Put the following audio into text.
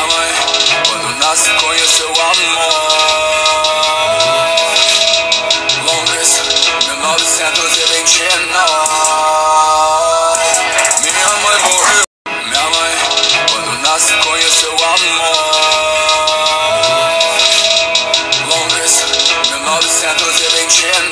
Minha mãe, quando nasce, conheceu amor. Londres, 1929. Minha mãe morreu. Minha mãe, quando nasce, conheceu amor. Londres, 1929.